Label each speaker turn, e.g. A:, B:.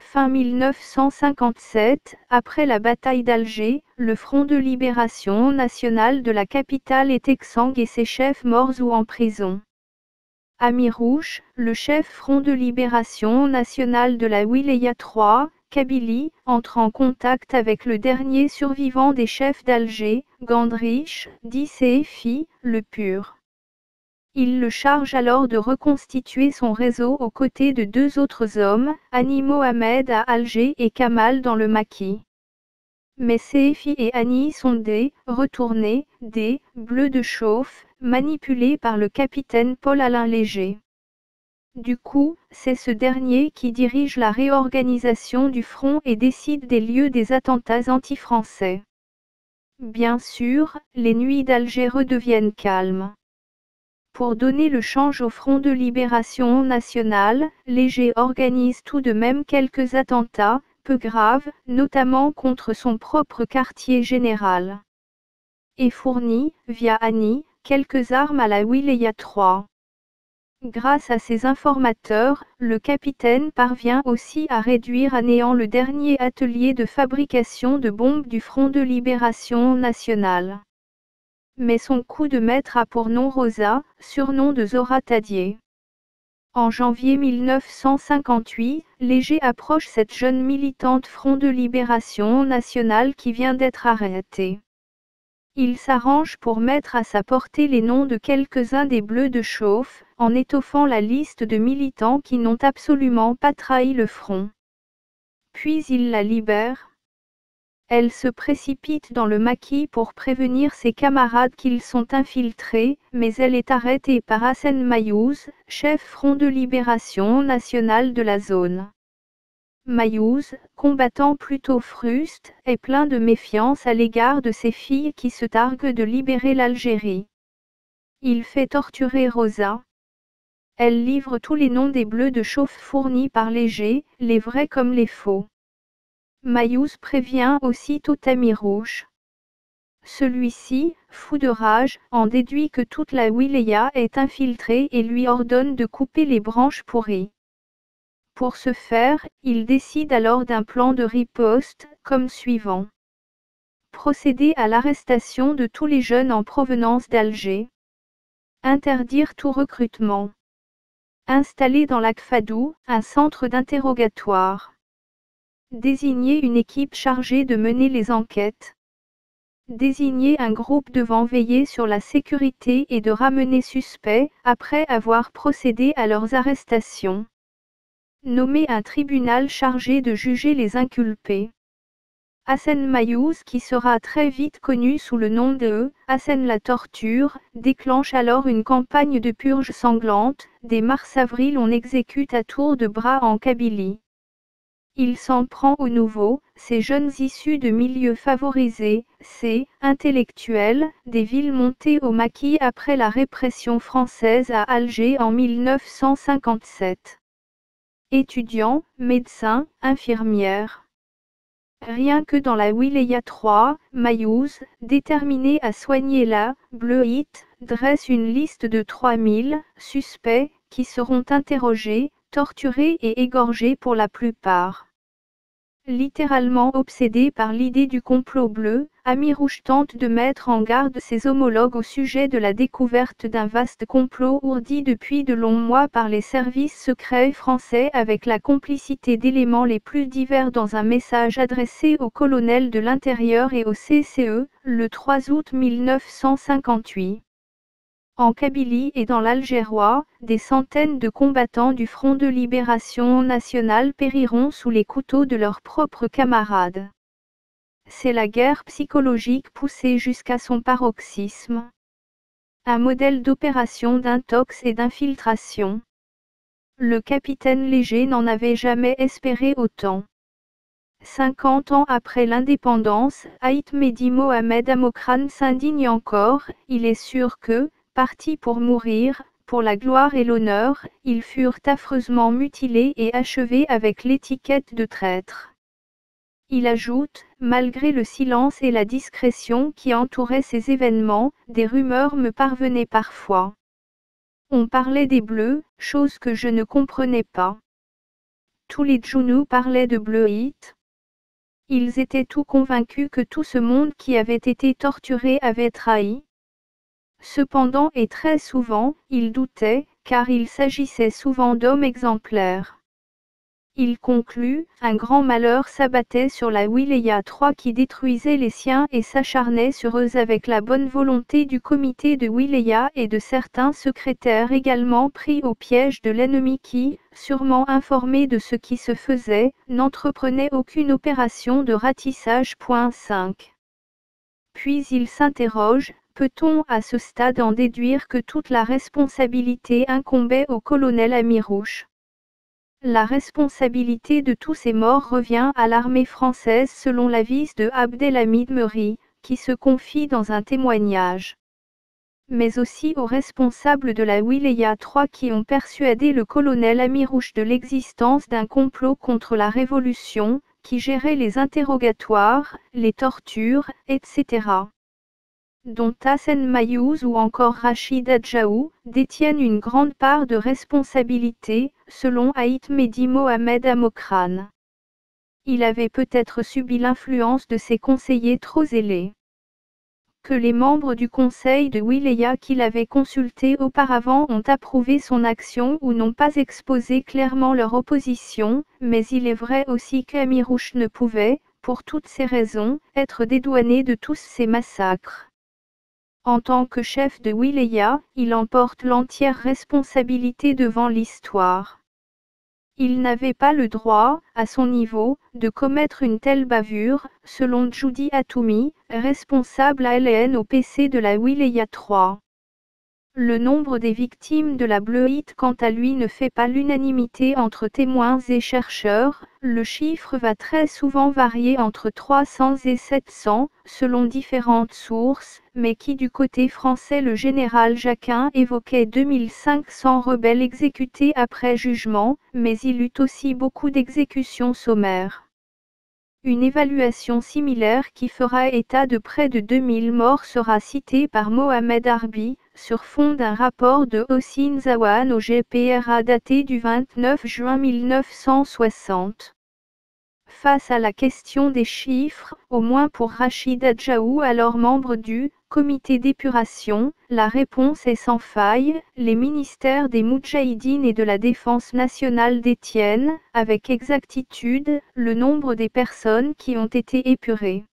A: Fin 1957, après la bataille d'Alger, le Front de libération nationale de la capitale est exsangue et ses chefs morts ou en prison. Amirouche, le chef Front de libération nationale de la Wilaya 3, Kabylie, entre en contact avec le dernier survivant des chefs d'Alger, Gandrich, dit CFI, le Pur. Il le charge alors de reconstituer son réseau aux côtés de deux autres hommes, Ani Mohamed à Alger et Kamal dans le Maquis. Mais CFI et Ani sont retournés, bleus de chauffe, manipulés par le capitaine Paul-Alain Léger. Du coup, c'est ce dernier qui dirige la réorganisation du front et décide des lieux des attentats anti-français. Bien sûr, les nuits d'Alger redeviennent calmes. Pour donner le change au Front de libération nationale, Léger organise tout de même quelques attentats, peu graves, notamment contre son propre quartier général. Et fournit, via Ani, quelques armes à la Wilaya 3. Grâce à ces informateurs, le capitaine parvient aussi à réduire à néant le dernier atelier de fabrication de bombes du Front de libération nationale. Mais son coup de maître a pour nom Rosa, surnom de Zora Tadier. En janvier 1958, Léger approche cette jeune militante Front de libération nationale qui vient d'être arrêtée. Il s'arrange pour mettre à sa portée les noms de quelques-uns des bleus de chauffe, en étoffant la liste de militants qui n'ont absolument pas trahi le front. Puis il la libère. Elle se précipite dans le maquis pour prévenir ses camarades qu'ils sont infiltrés, mais elle est arrêtée par Hassen Mayouz, chef Front de libération nationale de la zone. Mayouz, combattant plutôt fruste, est plein de méfiance à l'égard de ses filles qui se targuent de libérer l'Algérie. Il fait torturer Rosa. Elle livre tous les noms des bleus de chauffe fournis par Léger, les vrais comme les faux. Mayouz prévient aussitôt Amirouche. Celui-ci, fou de rage, en déduit que toute la wilaya est infiltrée et lui ordonne de couper les branches pourries. Pour ce faire, il décide alors d'un plan de riposte, comme suivant. Procéder à l'arrestation de tous les jeunes en provenance d'Alger. Interdire tout recrutement. Installer dans l'Akfadou, un centre d'interrogatoire. Désigner une équipe chargée de mener les enquêtes. Désigner un groupe devant veiller sur la sécurité et de ramener suspects, après avoir procédé à leurs arrestations. Nommer un tribunal chargé de juger les inculpés. Hassen Mayouz, qui sera très vite connu sous le nom de Hassen la torture, déclenche alors une campagne de purge sanglante. Dès mars-avril, on exécute à tour de bras en Kabylie. Il s'en prend aux nouveaux, ces jeunes issus de milieux favorisés, ces intellectuels, des villes montées au maquis après la répression française à Alger en 1957. Étudiants, médecins, infirmières. Rien que dans la Wilaya 3, Mayouz, déterminé à soigner la bleuite, dresse une liste de 3000 suspects qui seront interrogés, torturés et égorgés pour la plupart. Littéralement obsédé par l'idée du complot bleu, Amirouche tente de mettre en garde ses homologues au sujet de la découverte d'un vaste complot ourdi depuis de longs mois par les services secrets français avec la complicité d'éléments les plus divers dans un message adressé au colonel de l'Intérieur et au CCE, le 3 août 1958. En Kabylie et dans l'Algérois, des centaines de combattants du Front de libération nationale périront sous les couteaux de leurs propres camarades. C'est la guerre psychologique poussée jusqu'à son paroxysme. Un modèle d'opération d'intox et d'infiltration. Le capitaine Léger n'en avait jamais espéré autant. 50 ans après l'indépendance, Aït Mehdi Mohamed Amokrane s'indigne encore, il est sûr que, partis pour mourir, pour la gloire et l'honneur, ils furent affreusement mutilés et achevés avec l'étiquette de traîtres. Il ajoute, malgré le silence et la discrétion qui entouraient ces événements, des rumeurs me parvenaient parfois. On parlait des Bleus, chose que je ne comprenais pas. tous les Djounous parlaient de Bleuit. Ils étaient tout convaincus que tout ce monde qui avait été torturé avait trahi. Cependant et très souvent, ils doutaient, car il s'agissait souvent d'hommes exemplaires. Il conclut, un grand malheur s'abattait sur la Wilaya III qui détruisait les siens et s'acharnait sur eux avec la bonne volonté du comité de Wilaya et de certains secrétaires également pris au piège de l'ennemi qui, sûrement informés de ce qui se faisait, n'entreprenaient aucune opération de ratissage. 5. Puis il s'interroge, peut-on à ce stade en déduire que toute la responsabilité incombait au colonel Amirouche? La responsabilité de tous ces morts revient à l'armée française selon l'avis de Abdelhamid Meury, qui se confie dans un témoignage. Mais aussi aux responsables de la Wilaya III qui ont persuadé le colonel Amirouche de l'existence d'un complot contre la Révolution, qui gérait les interrogatoires, les tortures, etc. dont Hassen Mayouz ou encore Rachid Adjaou, détiennent une grande part de responsabilité, selon Haït Mehdi Mohamed Amokran. Il avait peut-être subi l'influence de ses conseillers trop zélés. Que les membres du conseil de Wilaya qu'il avait consulté auparavant ont approuvé son action ou n'ont pas exposé clairement leur opposition, mais il est vrai aussi qu'Amirouche ne pouvait, pour toutes ces raisons, être dédouané de tous ces massacres. En tant que chef de Wilaya, il emporte l'entière responsabilité devant l'histoire. Il n'avait pas le droit, à son niveau, de commettre une telle bavure, selon Djoudi Atoumi, responsable à l'ENOPC de la Wilaya 3. Le nombre des victimes de la Bleuit quant à lui ne fait pas l'unanimité entre témoins et chercheurs, le chiffre va très souvent varier entre 300 et 700, selon différentes sources, mais qui du côté français le général Jacquin évoquait 2500 rebelles exécutés après jugement, mais il eut aussi beaucoup d'exécutions sommaires. Une évaluation similaire qui fera état de près de 2000 morts sera citée par Mohamed Arbi, sur fond d'un rapport de Hossein Zawan au GPRA daté du 29 juin 1960. Face à la question des chiffres, au moins pour Rachid Adjaou alors membre du comité d'épuration, la réponse est sans faille, les ministères des Moudjahidines et de la Défense nationale détiennent, avec exactitude, le nombre des personnes qui ont été épurées.